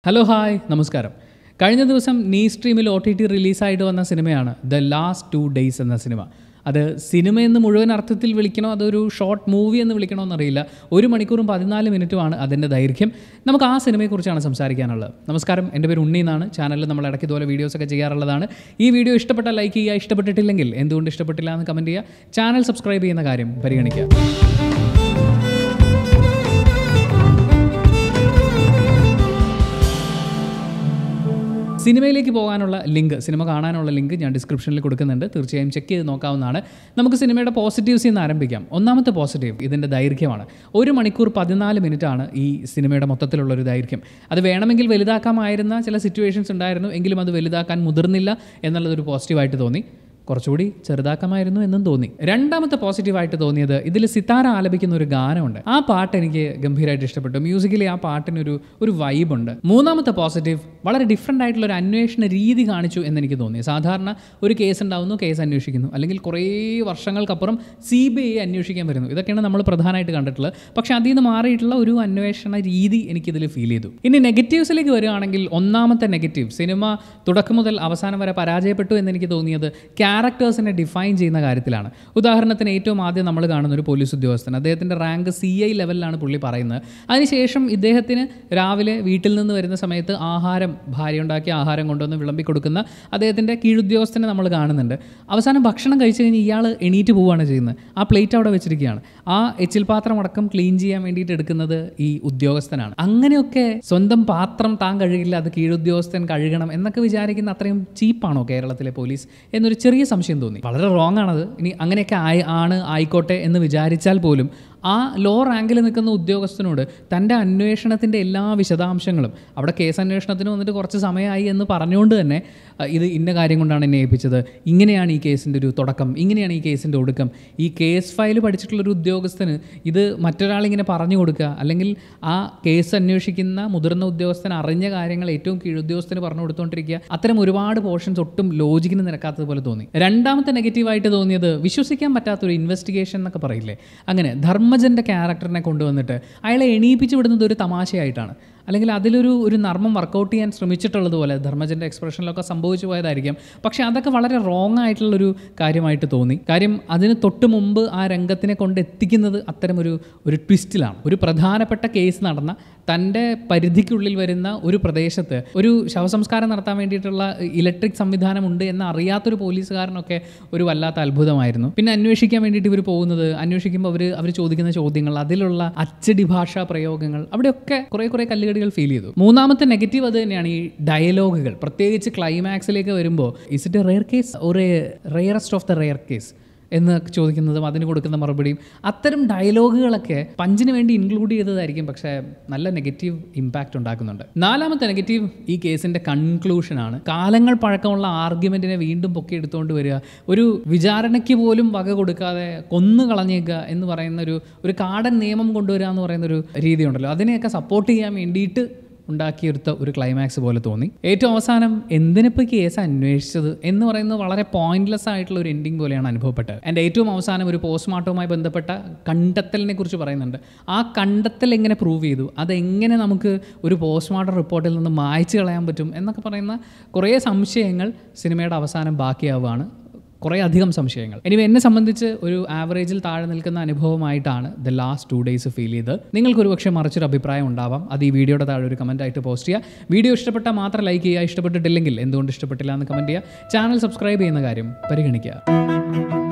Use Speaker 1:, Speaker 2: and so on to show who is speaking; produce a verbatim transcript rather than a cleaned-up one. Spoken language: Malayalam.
Speaker 1: ഹലോ ഹായ് നമസ്കാരം. കഴിഞ്ഞ ദിവസം നീസ്ട്രീമിൽ ഒ ടി ടി റിലീസായിട്ട് വന്ന സിനിമയാണ് ദ ലാസ്റ്റ് ടു ഡേയ്സ് എന്ന സിനിമ. അത് സിനിമയെന്ന് മുഴുവൻ അർത്ഥത്തിൽ വിളിക്കണോ അതൊരു ഷോർട്ട് മൂവി എന്ന് വിളിക്കണോ എന്നറിയില്ല. ഒരു മണിക്കൂറും പതിനാല് മിനിറ്റുമാണ് അതിൻ്റെ ദൈർഘ്യം. നമുക്ക് ആ സിനിമയെക്കുറിച്ചാണ് സംസാരിക്കാനുള്ളത്. നമസ്കാരം, എൻ്റെ പേര് ഉണ്ണി എന്നാണ്. ചാനലിൽ നമ്മൾ ഇടയ്ക്ക് ഇതുപോലെ വീഡിയോസൊക്കെ ചെയ്യാറുള്ളതാണ്. ഈ വീഡിയോ ഇഷ്ടപ്പെട്ടാൽ ലൈക്ക് ചെയ്യുക, ഇഷ്ടപ്പെട്ടിട്ടില്ലെങ്കിൽ എന്തുകൊണ്ട് ഇഷ്ടപ്പെട്ടില്ല എന്ന് കമൻറ്റ് ചെയ്യുക. ചാനൽ സബ്സ്ക്രൈബ് ചെയ്യുന്ന കാര്യം പരിഗണിക്കുക. സിനിമയിലേക്ക് പോകാനുള്ള ലിങ്ക്, സിനിമ കാണാനുള്ള ലിങ്ക് ഞാൻ ഡിസ്ക്രിപ്ഷനിൽ കൊടുക്കുന്നുണ്ട്. തീർച്ചയായും ചെക്ക് ചെയ്ത് നോക്കാവുന്നതാണ്. നമുക്ക് സിനിമയുടെ പോസിറ്റീവ്സിൽ നിന്ന് ആരംഭിക്കാം. ഒന്നാമത്തെ പോസിറ്റീവ് ഇതിൻ്റെ ദൈർഘ്യമാണ്. ഒരു മണിക്കൂർ പതിനാല് മിനിറ്റാണ് ഈ സിനിമയുടെ മൊത്തത്തിലുള്ളൊരു ദൈർഘ്യം. അത് വേണമെങ്കിൽ വലുതാക്കാമായിരുന്ന ചില സിറ്റുവേഷൻസ് ഉണ്ടായിരുന്നു, എങ്കിലും അത് വലുതാക്കാൻ മുതിർന്നില്ല എന്നുള്ളതൊരു പോസിറ്റീവായിട്ട് തോന്നി. കുറച്ചുകൂടി ചെറുതാക്കമായിരുന്നു എന്നും തോന്നി. രണ്ടാമത്തെ പോസിറ്റീവായിട്ട് തോന്നിയത് ഇതിൽ സിത്താര ആലപിക്കുന്ന ഒരു ഗാനമുണ്ട്. ആ പാട്ട് എനിക്ക് ഗംഭീരമായിട്ട് ഇഷ്ടപ്പെട്ടു. മ്യൂസിക്കലി ആ പാട്ടിനൊരു ഒരു വൈബുണ്ട്. മൂന്നാമത്തെ പോസിറ്റീവ് വളരെ ഡിഫറെൻ്റ് ആയിട്ടുള്ള ഒരു അന്വേഷണ രീതി കാണിച്ചു എന്നെനിക്ക് തോന്നി. സാധാരണ ഒരു കേസ് ഉണ്ടാവുന്നു, കേസ് അന്വേഷിക്കുന്നു, അല്ലെങ്കിൽ കുറേ വർഷങ്ങൾക്കപ്പുറം സി ബി ഐ അന്വേഷിക്കാൻ വരുന്നു. ഇതൊക്കെയാണ് നമ്മൾ പ്രധാനമായിട്ട് കണ്ടിട്ടുള്ളത്. പക്ഷേ അതിൽ നിന്ന് മാറിയിട്ടുള്ള ഒരു അന്വേഷണ രീതി എനിക്കിതിൽ ഫീൽ ചെയ്തു. ഇനി നെഗറ്റീവ്സിലേക്ക് വരികയാണെങ്കിൽ ഒന്നാമത്തെ നെഗറ്റീവ്, സിനിമ തുടക്കം മുതൽ അവസാനം വരെ പരാജയപ്പെട്ടു എന്നെനിക്ക് തോന്നിയത് ക്യാരക്ടേഴ്സിനെ ഡിഫൈൻ ചെയ്യുന്ന കാര്യത്തിലാണ്. ഉദാഹരണത്തിന് ഏറ്റവും ആദ്യം നമ്മൾ കാണുന്ന ഒരു പോലീസ് ഉദ്യോഗസ്ഥൻ, അദ്ദേഹത്തിൻ്റെ റാങ്ക് സി ഐ ലെവലിലാണ് പുള്ളി പറയുന്നത്. അതിനുശേഷം ഇദ്ദേഹത്തിന് രാവിലെ വീട്ടിൽ നിന്ന് വരുന്ന സമയത്ത് ആഹാരം, ഭാര്യ ഉണ്ടാക്കിയ ആഹാരം കൊണ്ടുവന്ന് വിളമ്പി കൊടുക്കുന്ന അദ്ദേഹത്തിൻ്റെ കീഴുദ്യോഗസ്ഥനെ നമ്മൾ കാണുന്നുണ്ട്. അവസാനം ഭക്ഷണം കഴിച്ചു കഴിഞ്ഞ് ഇയാൾ എണീറ്റ് പോവുകയാണ് ചെയ്യുന്നത്. ആ പ്ലേറ്റ് അവിടെ വെച്ചിരിക്കുകയാണ്. ആ എച്ചിൽ പാത്രം അടക്കം ക്ലീൻ ചെയ്യാൻ വേണ്ടിയിട്ട് എടുക്കുന്നത് ഈ ഉദ്യോഗസ്ഥനാണ്. അങ്ങനെയൊക്കെ സ്വന്തം പാത്രം താൻ കഴുകില്ല, അത് കീഴുദ്യോഗസ്ഥൻ കഴുകണം എന്നൊക്കെ വിചാരിക്കുന്ന അത്രയും ചീപ്പാണോ കേരളത്തിലെ പോലീസ് എന്നൊരു ചെറിയ സംശയം തോന്നി. വളരെ റോങ് ആണത്. ഇനി അങ്ങനെയൊക്കെ ആയി ആണ് ആയിക്കോട്ടെ എന്ന് വിചാരിച്ചാൽ പോലും ആ ലോ റാങ്കിൽ നിൽക്കുന്ന ഉദ്യോഗസ്ഥനോട് തൻ്റെ അന്വേഷണത്തിൻ്റെ എല്ലാ വിശദാംശങ്ങളും, അവിടെ കേസ് അന്വേഷണത്തിന് വന്നിട്ട് കുറച്ച് സമയമായി എന്ന് പറഞ്ഞുകൊണ്ട് തന്നെ ഇത് ഇന്ന കാര്യം കൊണ്ടാണ് എന്നെ ഏൽപ്പിച്ചത്, ഇങ്ങനെയാണ് ഈ കേസിൻ്റെ ഒരു തുടക്കം, ഇങ്ങനെയാണ് ഈ കേസിൻ്റെ ഒടുക്കം, ഈ കേസ് ഫയൽ പഠിച്ചിട്ടുള്ളൊരു ഉദ്യോഗസ്ഥന് ഇത് മറ്റൊരാളിങ്ങനെ പറഞ്ഞു കൊടുക്കുക, അല്ലെങ്കിൽ ആ കേസ് അന്വേഷിക്കുന്ന മുതിർന്ന ഉദ്യോഗസ്ഥൻ അറിഞ്ഞ കാര്യങ്ങൾ ഏറ്റവും കീഴുദ്യോഗസ്ഥന് പറഞ്ഞു കൊടുത്തുകൊണ്ടിരിക്കുക, അത്തരം ഒരുപാട് പോർഷൻസ് ഒട്ടും ലോജിക്കിന് നിരക്കാത്തതുപോലെ തോന്നി. രണ്ടാമത്തെ നെഗറ്റീവായിട്ട് തോന്നിയത് വിശ്വസിക്കാൻ പറ്റാത്തൊരു ഇൻവെസ്റ്റിഗേഷൻ എന്നൊക്കെ പറയില്ലേ, അങ്ങനെ ധർമ്മജൻ്റെ ക്യാരക്ടറിനെ കൊണ്ടുവന്നിട്ട് അയാളെ എണീപ്പിച്ച് വിടുന്നത് ഒരു തമാശയായിട്ടാണ്, അല്ലെങ്കിൽ അതിലൊരു ഒരു നർമ്മം വർക്കൗട്ട് ചെയ്യാൻ ശ്രമിച്ചിട്ടുള്ളതുപോലെ ധർമ്മജൻ്റെ എക്സ്പ്രഷനിലൊക്കെ സംഭവിച്ചു പോയതായിരിക്കാം. പക്ഷേ അതൊക്കെ വളരെ റോങ് ആയിട്ടുള്ളൊരു കാര്യമായിട്ട് തോന്നി. കാര്യം അതിന് തൊട്ട് മുമ്പ് ആ രംഗത്തിനെ കൊണ്ടെത്തിക്കുന്നത് അത്തരമൊരു ഒരു ട്വിസ്റ്റിലാണ്. ഒരു പ്രധാനപ്പെട്ട കേസ് നടന്ന തൻ്റെ പരിധിക്കുള്ളിൽ വരുന്ന ഒരു പ്രദേശത്ത് ഒരു ശവസംസ്കാരം നടത്താൻ വേണ്ടിയിട്ടുള്ള ഇലക്ട്രിക് സംവിധാനം ഉണ്ട് എന്ന് അറിയാത്തൊരു പോലീസുകാരനൊക്കെ ഒരു വല്ലാത്ത അത്ഭുതമായിരുന്നു. പിന്നെ അന്വേഷിക്കാൻ വേണ്ടിയിട്ട് ഇവർ പോകുന്നത്, അന്വേഷിക്കുമ്പോൾ അവർ അവർ ചോദിക്കുന്ന ചോദ്യങ്ങൾ, അതിലുള്ള അച്ചടി ഭാഷാ പ്രയോഗങ്ങൾ, അവിടെയൊക്കെ കുറേ കുറേ കല്ലുകടികൾ ഫീൽ ചെയ്തു. മൂന്നാമത്തെ നെഗറ്റീവ് അത് തന്നെയാണ്, ഈ ഡയലോഗുകൾ. പ്രത്യേകിച്ച് ക്ലൈമാക്സിലേക്ക് വരുമ്പോൾ is it a rare case or a rarest of the rare case എന്ന് ചോദിക്കുന്നതും അതിന് കൊടുക്കുന്ന മറുപടിയും, അത്തരം ഡയലോഗുകളൊക്കെ പഞ്ചിന് വേണ്ടി ഇൻക്ലൂഡ് ചെയ്തതായിരിക്കും, പക്ഷേ നല്ല നെഗറ്റീവ് ഇമ്പാക്റ്റ് ഉണ്ടാക്കുന്നുണ്ട്. നാലാമത്തെ നെഗറ്റീവ് ഈ കേസിൻ്റെ കൺക്ലൂഷനാണ്. കാലങ്ങൾ പഴക്കമുള്ള ആർഗ്യുമെൻറ്റിനെ വീണ്ടും പൊക്കി എടുത്തുകൊണ്ട് വരിക, ഒരു വിചാരണയ്ക്ക് പോലും വക കൊടുക്കാതെ കൊന്നു കളഞ്ഞേക്കുക എന്ന് പറയുന്ന ഒരു ഒരു കാടൻ നിയമം കൊണ്ടുവരിക എന്ന് പറയുന്നൊരു രീതിയുണ്ടല്ലോ, അതിനെയൊക്കെ സപ്പോർട്ട് ചെയ്യാൻ വേണ്ടിയിട്ട് ഉണ്ടാക്കിയെടുത്ത ഒരു ക്ലൈമാക്സ് പോലെ തോന്നി. ഏറ്റവും അവസാനം എന്തിനിപ്പോൾ കേസ് അന്വേഷിച്ചത് എന്ന് പറയുന്നത് വളരെ പോയിന്റ്ലെസ് ആയിട്ടുള്ള ഒരു എൻഡിങ് പോലെയാണ് അനുഭവപ്പെട്ടത്. എൻ്റെ ഏറ്റവും അവസാനം ഒരു പോസ്റ്റ്മോർട്ടവുമായി ബന്ധപ്പെട്ട കണ്ടെത്തലിനെ കുറിച്ച് പറയുന്നുണ്ട്. ആ കണ്ടെത്തൽ എങ്ങനെ പ്രൂവ് ചെയ്തു, അതെങ്ങനെ നമുക്ക് ഒരു പോസ്റ്റ്മോർട്ടം റിപ്പോർട്ടിൽ നിന്ന് മായ്ച്ചു കളയാൻ പറ്റും എന്നൊക്കെ പറയുന്ന കുറേ സംശയങ്ങൾ സിനിമയുടെ അവസാനം ബാക്കിയാവുകയാണ്. കുറേ അധികം സംശയങ്ങൾ. ഇനി എന്നെ സംബന്ധിച്ച് ഒരു ആവറേജിൽ താഴെ നിൽക്കുന്ന അനുഭവമായിട്ടാണ് the last two days feel ചെയ്ത്. നിങ്ങൾക്കൊരു പക്ഷേ മറിച്ചൊരു അഭിപ്രായം ഉണ്ടാവാം. അത് ഈ വീഡിയോയുടെ താഴെ ഒരു കമൻറ്റ് ആയിട്ട് പോസ്റ്റ് ചെയ്യുക. വീഡിയോ ഇഷ്ടപ്പെട്ടാൽ മാത്രം ലൈക്ക് ചെയ്യുക, ഇഷ്ടപ്പെട്ടിട്ടില്ലെങ്കിൽ എന്തുകൊണ്ട് ഇഷ്ടപ്പെട്ടില്ല എന്ന് കമൻറ്റ് ചെയ്യുക. ചാനൽ സബ്സ്ക്രൈബ് ചെയ്യുന്ന കാര്യം പരിഗണിക്കുക.